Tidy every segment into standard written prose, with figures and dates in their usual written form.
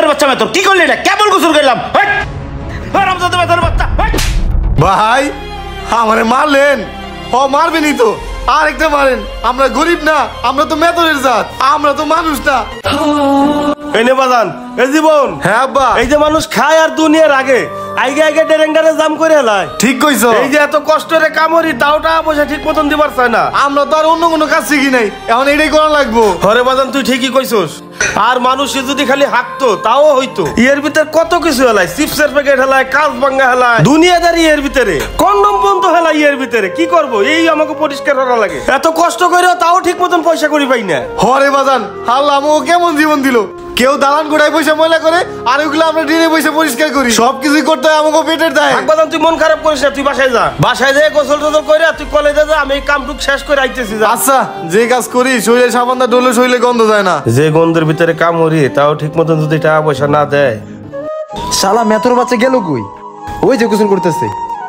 বাচ্চা মেথর কি করলি এটা? কেবল গোসল করলাম। ভাই আমারে মারলেন, মারবেনই তো, আর একটা মারেন। আমরা গরিব না, আমরা তো মেথরের জাত, আমরা তো মানুষ না। এনে বাজান এ জীবন। হ্যাঁ আব্বা। এই যে মানুষ খায় আর দুনিয়ার আগে আইগে আইগে ডেরেঙ্গারে জাম করে হেলায়। ঠিক কইছো। এই যে এত কষ্টের কামড়ি তাও টাকা পয়সা ঠিক মতন দিবার চায় না। আমরা তো আর অন্য কোনো কাজ শিখি নাই, এখন এটাই করা লাগবো। হরে বাজান তুই ঠিকই কইছস। আর মানুষ যদি খালি হাঁকতো তাও হইতো। এর ভিতরে কত কিছু হেলায়, চিপসের প্যাকেট হেলায়, কাজ ভাঙ্গা হেলায়, দুনিয়াদারি এর ভিতরে, কন্ডম পর্যন্ত হেলায় এর ভিতরে। কি করবো, এই আমাকে পরিষ্কার করা লাগে। এত কষ্ট করেও তাও ঠিক মতন পয়সা করি পাই না। হরে বাজান আল্লাহ আমাকে কেমন জীবন দিল। কেউ দালান গোড়ায় পয়সা ময়লা করে, আর ওইগুলো আমরা ড্রেনে পয়সা পরিষ্কার করি। সবকিছুই করতে হয় আমাকে পেটের দায়। বাজান তুই মন খারাপ করিস না, তুই বাসায় যা। বাসায় যেয়ে গোসল টোসল করে তুই কলেজে যা, আমি কামটুক শেষ করে আইতেছি। আচ্ছা যে কাজ করি শরীরে সাবানটা ডলে শরীরে গন্ধ যায় না। যে গন্ধের ভিতরে কামড়ি তাও ঠিক মতন যদি টাকা পয়সা না দেয়। শালা মেথর বাচ্চা গেল কই? ওই যে গোসল করতেছে।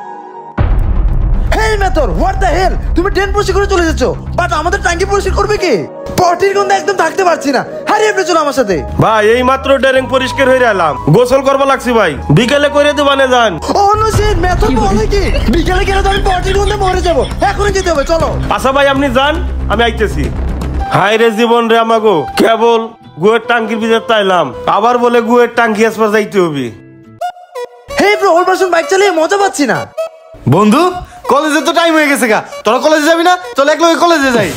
হেই মেথর, হোয়াট দ্য হেল? তুমি ট্রেন পরিষ্কার করে চলে যাচ্ছ, বাট আমাদের ট্যাঙ্কি পরিষ্কার করবে কে? পটির গন্ধে একদম থাকতে পারছি না। হারিয়ে আপনি চলো আমার সাথে। ভাই এই মাত্র ড্রেন পরিষ্কার হয়ে এলাম, গোসল করবা লাগছি ভাই। বিকেলে করে দিবানে যান। ও নো শিট, মেথর বলে কি বিকেলে গেলে তো আমি পটির গন্ধে মরে যাবো। এখনই যেতে হবে, চলো। আচ্ছা ভাই আপনি যান, আমি আইতেছি। হাই রে জীবন রে আমাগো, কেবল গুয়ের টাঙ্কির ভিতর তাইলাম, আবার বলে গুয়ের টাঙ্কি আসবার যাইতে হবে। Hey bro, old version bike চালিয়ে মজা পাচ্ছি না। বন্ধু কলেজে তো টাইম হয়ে গেছে গা, তোরা কলেজে যাবি না? চল একলগে কলেজে যাই।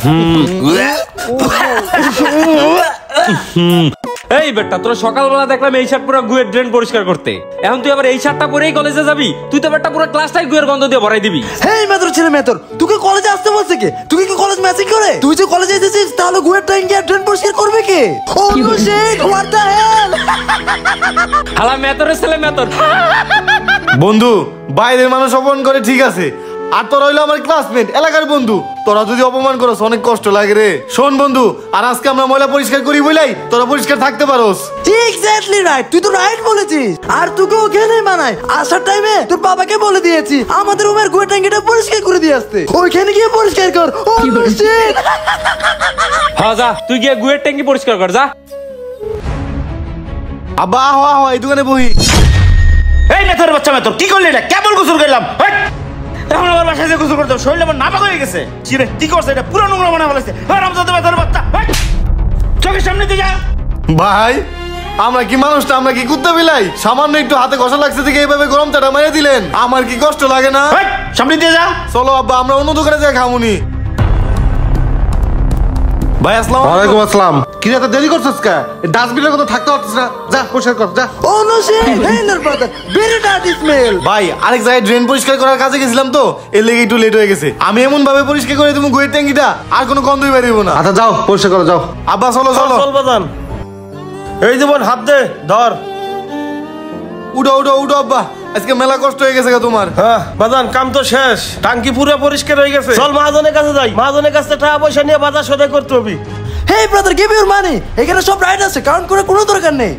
এই বেটা, তোরা সকালবেলা দেখলাম এই শার্ট পুরো গুয়ের ড্রেন পরিষ্কার করতে, এখন তুই আবার এই শার্টটা পরেই কলেজে যাবি? তুই তো বেটা পুরো ক্লাসটাই গুয়ের গন্ধ দিয়ে ভরাই দিবি। হেই মেথর ছেলে মেথর, তুই কলেজে আসতে বলছে কে? তুই কি কলেজ ম্যাচিং করে? তুই যে কলেজে এসেছিস তাহলে গুয়ের ট্যাঙ্কি আর ড্রেন পরিষ্কার করবে কে? Oh no shit, what the hell? হালা মেথরের ছেলে মেথর। বন্ধু বাইরের মানুষ অপমান করে ঠিক আছে, আর তোরা হইলো আমার ক্লাসমেট, এলাকার বন্ধু। তোরা যদি অপমান করস অনেক কষ্ট লাগে রে। শোন বন্ধু, আর আজকে আমরা ময়লা পরিষ্কার করি বইলাই তোরা পরিষ্কার থাকতে পারোস। এক্স্যাক্টলি রাইট, তুই তো রাইট বলেছিস। আর তোকে ওখানে মানায়, আসার টাইমে তোর বাবাকে বলে দিয়েছি আমাদের রুমের গুয়ের ট্যাঙ্কিটা পরিষ্কার করে দিয়ে আসতে। ওইখানে গিয়ে পরিষ্কার কর। Oh shit. হ্যাঁ যা, তুই গিয়ে গুয়ের ট্যাঙ্কি পরিষ্কার কর যা। আব্বা আহ আহ এই দোকানে বহি। এই মেথর বাচ্চা মেথর কি করলি এটা? কেবল গোসল করলাম। এখন আমার বাসায় যে গোসল করতাম শরীর আমার নাপাক হয়ে গেছে। কি রে কি করছে এটা? পুরো নোংরা মনে ফেলেছে। মেথর বাচ্চা চোখের সামনে দিয়ে যা। ভাই আমরা কি মানুষটা, আমরা কি কুত্তা বিলাই? সামান্য একটু হাতে কষা লাগছে থেকে এইভাবে গরম চাটা মেরে দিলেন, আমার কি কষ্ট লাগে না? সামনে দিয়ে যা। চলো আব্বা আমরা অন্য দোকানে যাই খামুনি। ভাই আসসালামু আলাইকুম। আসসালাম। কি রে দেরি করছিস কা? ডাস্টবিনের কথা থাকতে পারছিস না, যা পরিষ্কার কর যা। ও নো শিট, হেই নর ব্রাদার, ভেরি ডার্টি স্মেল। ভাই আরেক জায়গায় ড্রেন পরিষ্কার করার কাজে গেছিলাম তো, এর লেগে একটু লেট হয়ে গেছে। আমি এমন ভাবে পরিষ্কার করে দেবো গুয়ের ট্যাঙ্কিটা আর কোনো গন্ধই বেরিয়ে না। আচ্ছা যাও পরিষ্কার করো যাও। আব্বা চলো চলো। চল বাজান। এই জীবন হাত দে, ধর। উঠো উঠো উঠো আব্বা, আজকে মেলা কষ্ট হয়ে গেছে তোমার। হ্যাঁ বাজান কাম তো শেষ, টাঙ্কি পুরো পরিষ্কার হয়ে গেছে। চল মহাজনের কাছে যাই, মহাজনের কাছে টাকা পয়সা নিয়ে বাজার সদাই করতে হবে। Hey brother, give your money. এখানে সব রাইট আছে, কাউন্ট করে কোনো দরকার নেই।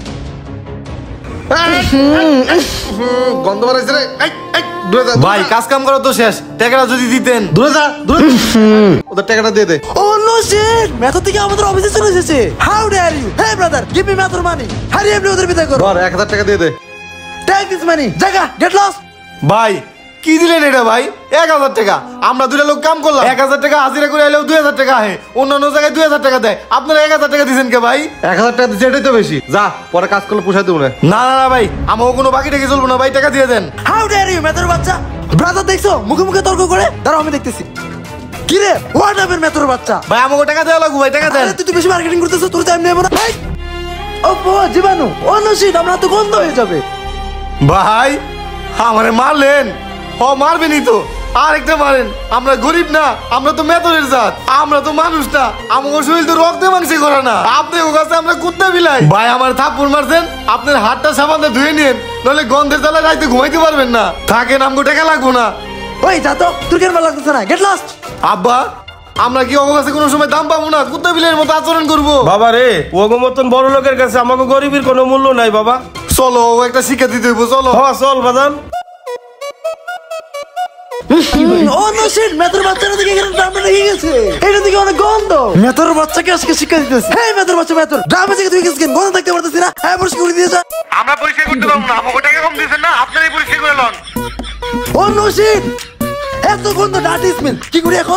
গন্ধ বাড়াইছে রে। ভাই কাজ কাম করো তো শেষ, টাকাটা যদি দিতেন। দূরে যা দূরে, ওদের টাকাটা দিয়ে দে। ও নো শিট, মেথর থেকে আমাদের অফিসে চলে এসেছে। How dare you? Hey brother, give me মেথর মানি। হারিয়ে আপনি ওদের বিদায় করো। ধর 1000 টাকা দিয়ে দে। টেক দিস মানি, জায়গা গেট লস্ট। ভাই কি দিলেন এটা ভাই? 1000 টাকা। আমরা দুটা লোক কাম করলাম, 1000 টাকা হাজিরা করে এলেও 2000 টাকা আহে। অন্যান্য জায়গায় 2000 টাকা দেয়, আপনারা 1000 টাকা দিচ্ছেন কে ভাই? 1000 টাকা দিচ্ছে এটাই তো বেশি। যা পরে কাজ করলে পোষাই দেবো না। না না না ভাই, আমাকে কোনো বাকি টাকা চলবো না ভাই, টাকা দিয়ে দেন। হাউ ডেয়ার ইউ মেথর বাচ্চা। ব্রাদার দেখছো মুখে মুখে তর্ক করে? দাঁড়াও আমি দেখতেছি। কি রে হোয়াট হ্যাপেন মেথর বাচ্চা? ভাই আমাকে টাকা দেওয়া লাগবে ভাই, টাকা দেন। তুই তো বেশি মার্কেটিং করতেছিস, তোর টাইম নেব না ভাই। ও জীবাণু, ও নো শিট, আমরা তো গন্ধ হয়ে যাবে। ভাই আমারে মারলেন, মারবেনই তো, আর একটা মারেন। আমরা গরিব না, আমরা তো মেথরের জাত, আমরা তো মানুষ না, আমার শরীর তো রক্তে মাংসে করা না। আপনার কাছে আমরা কুত্তা বিলাই। ভাই আমার থাপ্পড় মারছেন, আপনার হাতটা সাবানটা ধুয়ে নিন, নইলে গন্ধের জ্বালা রাইতে ঘুমাইতে পারবেন না। থাকেন, আমগো টাকা লাগবো না। ওই যা তো, তোর কেন ভালো লাগতেছে না? Get lost. আব্বা আমরা কি ওর কাছে কোনো সময় দাম পাবো না? কুত্তা বিলের মতো আচরণ করবো? বাবা রে, ওগো মতন বড় লোকের কাছে আমাকে গরিবের কোনো মূল্য নাই বাবা। চলো একটা শিক্ষা দিতে হইব, চলো। হ্যাঁ চল বাজান। ও নো শিট, মেথর বাচ্চাটা দিকে এখানে ড্রামটা রেখে গেছে। এটা দিকে অনেক গন্ধ। মেথর বাচ্চাকে আজকে শিক্ষা দিতেছে। হেই মেথর বাচ্চা, মেথর ড্রামে থেকে তুই গেছিস, গন্ধ থাকতে পারতেছিস না? হ্যাঁ, পরিষ্কার করে দিয়েছ। আমরা পরিষ্কার করতে পারবো না, আমাকে টাকা কম দিয়েছেন না, আপনারাই পরিষ্কার করে লন। ও নো শিট, এত গন্ধ, ডার্টি স্মেল। কি করি এখন?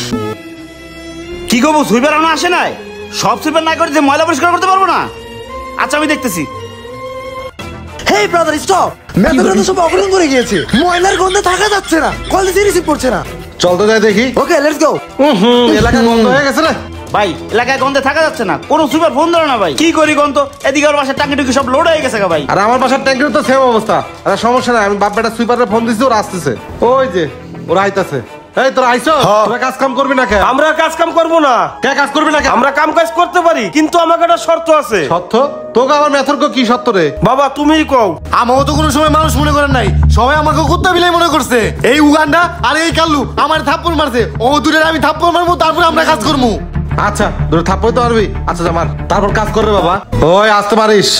কি করবো, সুইপার এখনো আসে নাই? সব সুইপার না করে যে ময়লা পরিষ্কার করতে পারবো না? আচ্ছা আমি দেখতেছি। হেই ব্রাদার স্টপ, মেথরটা তো সব অগ্রহণ করে গিয়েছে। ময়লার গন্ধে থাকা যাচ্ছে না, কল দিতে রিসিভ করছে না। চল তো যাই দেখি। Okay let's go. এলাকা বন্ধ হয়ে গেছে রে। ভাই এলাকায় গন্ধে থাকা যাচ্ছে না, কোনো সুইপার ফোন ধরে না ভাই। কি করি গন্ধ, এদিকে ওর বাসার টাঙ্কি টুকি সব লোড হয়ে গেছে গা ভাই। আর আমার বাসার ট্যাঙ্কের তো সেম অবস্থা। আরে সমস্যা নাই, আমি বাপ বেটা সুইপারে ফোন দিছি, ওরা আসতেছে। ওই যে ওরা আইতাছে। এই তোরা আইছো? তোরা কাজ কাম করবি না কে? আমরা কাজ কাম করবো না। কে কাজ করবি না কে? আমরা কাম কাজ করতে পারি, কিন্তু আমাকে একটা শর্ত আছে। সত্য? তোকে আমার মেথরকে কি সত্য রে? বাবা তুমিই কও। আমাকে তো কোনো সময় মানুষ মনে করেন নাই, সবাই আমাকে কুত্তা বিলাই মনে করছে। এই উগান্ডা আর এই কাল্লু আমার থাপ্পড় মারছে, ও দূরে আমি থাপ্পড় মারবো, তারপর আমরা কাজ করবো। আচ্ছা দূরে থাপ্পড় তো মারবি, আচ্ছা যা মার, তারপর কাজ করবে বাবা। ওই আসতে পারিস।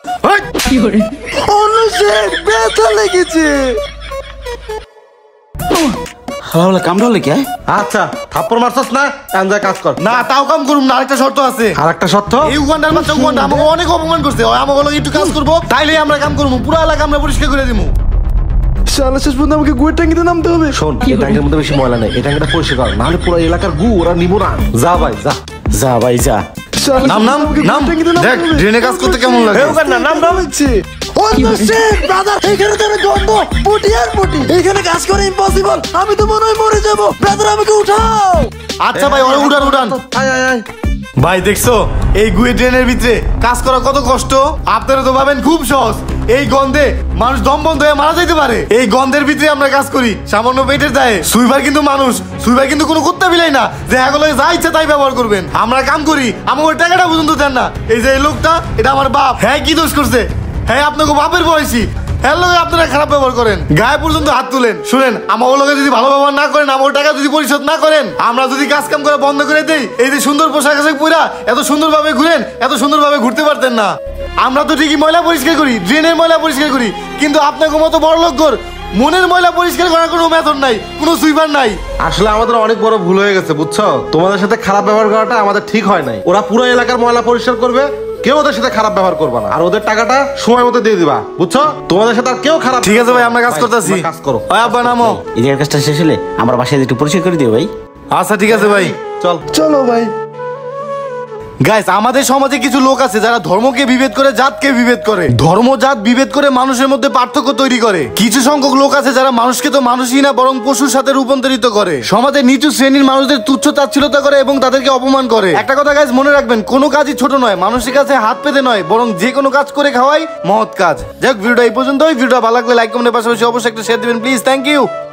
ও নো শিট, ব্যথা লেগেছে। হালা কামড়া হলে কে? আচ্ছা থাপ্পড় মারছস না, এনজয় কাজ কর। না তাও কাম করুম না, আরেকটা শর্ত আছে। আরেকটা শর্ত? এই উগান্ডার বাচ্চা উগান্ডা আমাকে অনেক অপমান করছে, ওই আমাকে বলে একটু কাজ করবো, তাইলেই আমরা কাম করবো, পুরো এলাকা আমরা পরিষ্কার করে দিবো। শালা শেষ পর্যন্ত আমাকে গুয়ের ট্যাঙ্কিতে নামতে হবে। শোন, এই ট্যাঙ্কের মধ্যে বেশি ময়লা নেই, এই ট্যাঙ্কটা পরিষ্কার কর, নাহলে পুরো এলাকার গু ওরা নিব না। যা ভাই যা। যা ভাই যা। নাম নাম নাম, দেখ ড্রেনে কাজ করতে কেমন লাগে। এই উগান্ডা নাম নাম। ও নো শিট ব্রাদার, এখানে তো গন্ধ, পুটি আর পুটি। এখানে কাজ করা ইম্পসিবল, আমি তো মনে হয় মরে যাব। ব্রাদার আমাকে উঠাও। আচ্ছা ভাই ওরা উঠান উঠান। ভাই দেখছো এই গুয়ে ড্রেনের ভিতরে কাজ করা কত কষ্ট? আপনারা তো ভাবেন খুব সহজ, এই গন্ধে মানুষ দম বন্ধ হয়ে মারা যাইতে পারে। এই গন্ধের ভিতরে আমরা কাজ করি সামান্য পেটের দায়ে। সুইপার কিন্তু মানুষ, সুইপার কিন্তু কোনো কুত্তা বিলাই না যে এগুলো যা ইচ্ছা তাই ব্যবহার করবেন। আমরা কাম করি, আমার ওই টাকাটা পর্যন্ত দেন না। এই যে এই লোকটা, এটা আমার বাপ। হ্যাঁ কি দোষ করছে? হ্যাঁ আপনাকে বাপের বয়সী, হ্যাঁ লোক আপনারা খারাপ ব্যবহার করেন, গায়ে পর্যন্ত হাত তুলেন। শুনেন, আমার লোকে যদি ভালো ব্যবহার না করেন, আমার টাকা যদি পরিশোধ না করেন, আমরা যদি কাজ কাম করা বন্ধ করে দেই, এই যে সুন্দর পোশাক আশাক পরা এত সুন্দরভাবে ঘুরেন, এত সুন্দরভাবে ঘুরতে পারতেন না। আমরা তো ঠিকই ময়লা পরিষ্কার করি, ড্রেনের ময়লা পরিষ্কার করি, কিন্তু আপনাকে মতো বড় লোক মনের ময়লা পরিষ্কার করার কোনো মেথড নাই, কোনো সুইপার নাই। আসলে আমাদের অনেক বড় ভুল হয়ে গেছে, বুঝছো? তোমাদের সাথে খারাপ ব্যবহার করাটা আমাদের ঠিক হয় নাই। ওরা পুরো এলাকার ময়লা পরিষ্কার করবে, কেউ ওদের সাথে খারাপ ব্যবহার করবে না, আর ওদের টাকাটা সময় মতো দিয়ে দিবা, বুঝছো? তোমাদের সাথে আর কেউ খারাপ। ঠিক আছে ভাই, আমরা কাজ করতেছি। কাজ করো। আব্বা নামো। এদিকের কাজটা শেষ হলে আমরা বাসায় একটু পরিষ্কার করে দিও ভাই। আচ্ছা ঠিক আছে ভাই, চল। চলো ভাই। গাইস, আমাদের সমাজে কিছু লোক আছে যারা ধর্মকে বিভেদ করে, জাতকে বিভেদ করে, ধর্ম জাত বিভেদ করে মানুষের মধ্যে পার্থক্য তৈরি করে। কিছু সংখ্যক লোক আছে যারা মানুষকে তো মানুষই না বরং পশুর সাথে রূপান্তরিত করে, সমাজের নিচু শ্রেণীর মানুষদের তুচ্ছ তাচ্ছিলতা করে এবং তাদেরকে অপমান করে। একটা কথা গাইস মনে রাখবেন, কোনো কাজই ছোট নয়, মানুষের কাছে হাত পেতে নয়, বরং যে কোনো কাজ করে খাওয়াই মহৎ কাজ। যাক, ভিডিওটা এই পর্যন্তই। ভিডিওটা ভালো লাগলে লাইক কমেন্টের পাশাপাশি অবশ্যই একটা শেয়ার দিবেন প্লিজ। Thank you.